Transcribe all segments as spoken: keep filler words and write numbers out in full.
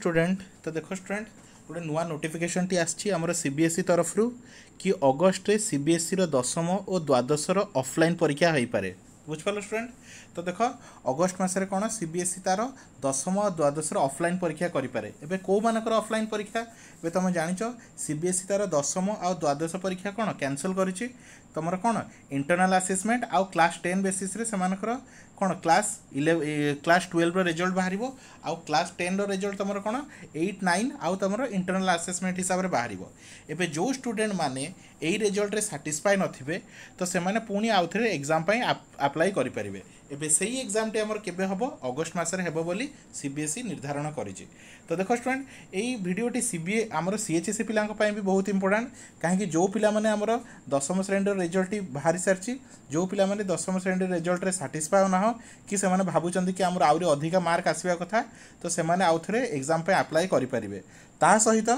Student तो देखो student गोटे नुआ नोटिफिकेशन टी आछि हमर सीबीएसई तरफ रु कि अगस्त रे सीबीएसई रो दशम और द्वादश रो ऑफलाइन परीक्षा होई पारे बुझ पालो स्टूडेंट। तो देख अगस्त मासरे कौन सीबीएसई तार दशम और द्वादश रो ऑफलाइन परीक्षा करि पारे। एबे को मानकर ऑफलाइन परीक्षा एबे तुम जानिच सीबीएसई तार दशम और द्वादश परीक्षा कौन कैंसल करिछि तुमर कौन इंटरनल असेसमेंट आउ क्लास टेन बेसिस रे सेमानकर कौन class eleven class twelve result बाहर आउ क्लास टेन रिजल्ट तुम कौन एट नाइन आउ तुम इंटरनल असेसमेंट हिसाब से बाहर। एबे जो स्टूडेंट माने यही रिजल्ट रे सैटिस्फाई नथिबे तो सेमाने पुणी आउ थे एग्जाम पई अप्लाई करि परिबे। एबे सही एग्जाम टे हमर केबे हबो अगस्त मासरे हेबो बोली सीबीएसई निर्धारण करिछि। तो देखो स्टूडेंट एई भिडियोटी सीबीए हमर सीएचएसई पिलांक पई भी बहुत इंपोर्टेंट काहेकि जो पिला माने हमर दशम श्रेणी रिजल्ट बाहरी सारछि जो पिला माने दशम श्रेणी रिजल्ट रे सैटिस्फाई ना हो कि सेमाने भाबुचंदी कि हमर आउरी अधिका मार्क आसीबा कथा तो सेमाने आउ थे एग्जाम पे अप्लाई करि परिबे। ता सहित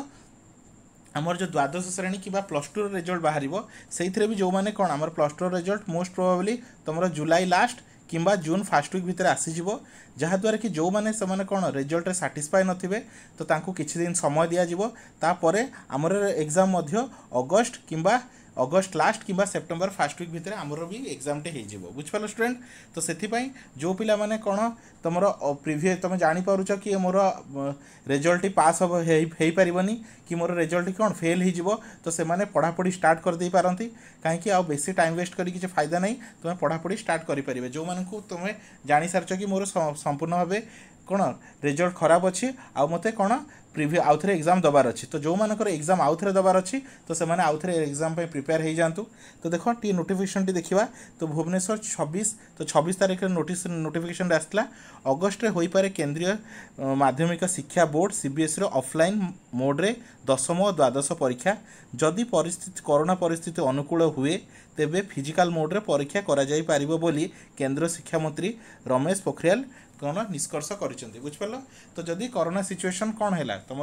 आमर जो द्वादश श्रेणी कि प्लस टू रिजल्ट बाहर से भी जो मैंने कौन आम plus two result most probably तुम जुलाई लास्ट किंबा जून फास्ट वीक भितर आसीजिवो जहाद्वारा कि जो मैंने से कौन रिजल्ट सैटिस्फाई नथिबे तो तांको किछि दिन समय दिया जिवो तापरे आमर एग्जाम मध्य अगस्त किंबा अगस्त लास्ट किंबा सेप्टेम्बर फास्ट वीक भितर आमर भी एग्जाम टे हो बुझिपाल स्टूडेंट। तो सेथिपाई जो पिला माने कौन तुम प्रिवियस तुम जानी पारुछ कि मोर रिजल्ट पास हो पारिबनी कि मोर रिजल्ट कौन फेल हो तो से माने पढ़ापढ़ी स्टार्ट कर दे पारंती कहीं आ बेसी टाइम वेस्ट करी किसी फायदा नहीं तुम पढ़ापढ़ी स्टार्ट करें। जो मान को तुम जानी सारछ कि मोर संपूर्ण भाव कौन रिजल्ट खराब अच्छी आ मते कौन प्रिव्यू आउ थे एग्जाम दबार अच्छी तो जो मानकर एग्जाम आउ थे दबार अच्छी तो से मैंने आउ थे एग्जाम पे प्रिपेयर हो जातु। तो देखो टी नोटिफिकेशन टी देखा तो भुवनेश्वर छब्बीस तो छब्बीस तारीख नोटिस नोटिफिकेशन आसला अगस्त रे होई पारे केंद्रीय माध्यमिक शिक्षा बोर्ड सीबीएसई ऑफलाइन मोड रे दशम और द्वादश परीक्षा जदि परिस्थिति कोरोना परिस्थिति अनुकूल हुए तेबे फिजिकल मोड रे परीक्षा करा जाई पारिबो बोली केंद्र शिक्षा मंत्री रमेश पोखरियाल कौन निष्कर्ष करिसेंती बुझिपाल। तो जदि कोरोना सिचुएशन कौन है तुम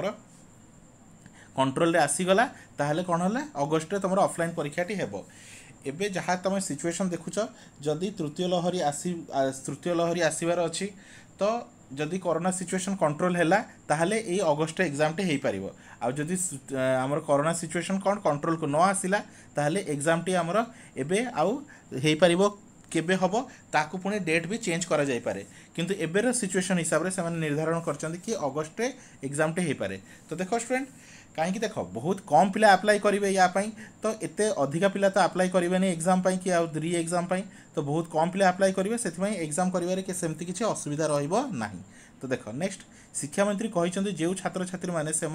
कंट्रोल रे आसीगला ताहले कौन है अगस्त रे तुम ऑफलाइन परीक्षाटी हेबो। एबे जहाँ तुम सिचुएशन देखुच जदि तृतीय लहरी आसी तृतीय लहरी आसबार अच्छी तो जदि कोरोना सिचुएशन कंट्रोल है ताहले ए अगस्त एग्जाम टे हो पार आ जदि आमर कोरोना सिचुएशन कौन कंट्रोल को न आसिला ताहले एग्जाम टी आमर एबे आउ हो पार केबे हबो ताकू पुणी डेट भी चेंज करा जाय पारे किंतु एबेर सिचुएशन हिसाब से निर्धारण करचंदी कि अगस्त रे एग्जाम टे हो पारे। तो देखो स्टूडेंट कहीं देख बहुत कम पिला अप्लाई करेंगे या तो एते अधिका पिला तो अप्लाई करेंगे एग्जाम पाई कि आउ री एग्जाम पाई तो बहुत कम पिला अप्लाई करेंगे से एग्जाम करेंगे सेमती किसी असुविधा रहिबो नाही। तो देख नेक्स्ट शिक्षा मंत्री कहते जो छात्र छात्री मैंने से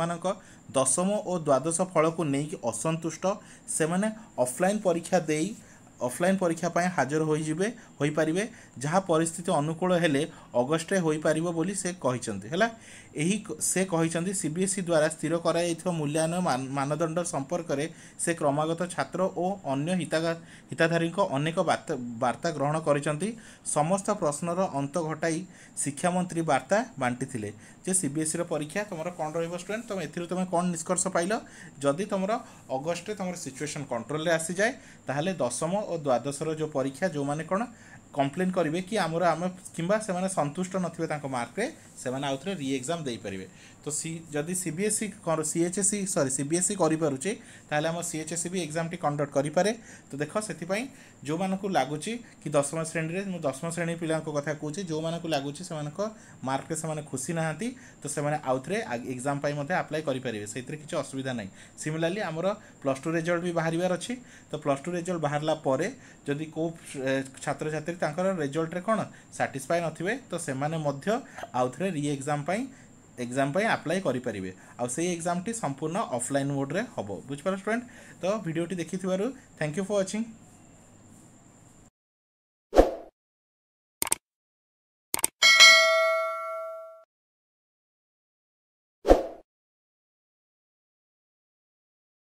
दशम और द्वादश फल को लेकिन असंतुष्ट से ऑफलाइन परीक्षा दे ऑफलाइन परीक्षा पाए हाजर हो जिबे होई पारिबे जहाँ परिस्थिति अनुकूल हेले अगस्त रे होई पारिबो बोली से कहिसंती हैला। एही से कहिसंती सीबीएसई द्वारा स्थिर करा जायथिबा मूल्यांकन मान, मानदंड संपर्क में से क्रमागत छात्र और अन्य हिता हिताधारी अनेक वार्ता वार्ता ग्रहण करिसंती समस्त प्रश्नर अंत घटाई शिक्षा मंत्री वार्ता बांटी थिले जे सीबीएसई रो परीक्षा तुम कौन रहिबो स्टूडेंट तुम एथिरो तुम कौन निष्कर्ष पाइल जदि तुम अगस्त रे तुम सिचुएशन कंट्रोल रे आसी जाए ताहले दशम और द्वादश जो परीक्षा जो माने कौन कंप्लेन करेंगे कि आमर आम कि संतुष्ट नथिबे मार्क रे से आउ थे री एग्जाम दे पारे। तो सी जदि सीबीएसई सीएचएसई सॉरी सीबीएसई करें ताहले आम सीएचएसई भी एग्जाम टी कंडक्ट करें। तो देख से जो मानक लगुच कि दशम श्रेणी में दशम श्रेणी पिला कथा कहूँ जो मानक लगुच से मार्क से खुशी नहांती तो से आउ थे एग्जाम अप्लाई करेंगे से किसी असुविधा नहीं। सिमिलारली आमर प्लस टू रिजल्ट भी बाहर अच्छी तो प्लस टू रिजल्ट बाहरला परे जदि को छात्र छात्री तांकर रिजल्ट रे कौन सैटिस्फाई नथिबे तो से आउ थे री एग्जाम पाई एग्जाम पाई अप्लाई करि परिबे आ से एग्जाम टी संपूर्ण ऑफलाइन मोड रे हबो बुझ पारो स्टूडेंट। तो वीडियो टी देखि थेंक यू फॉर वाचिंग।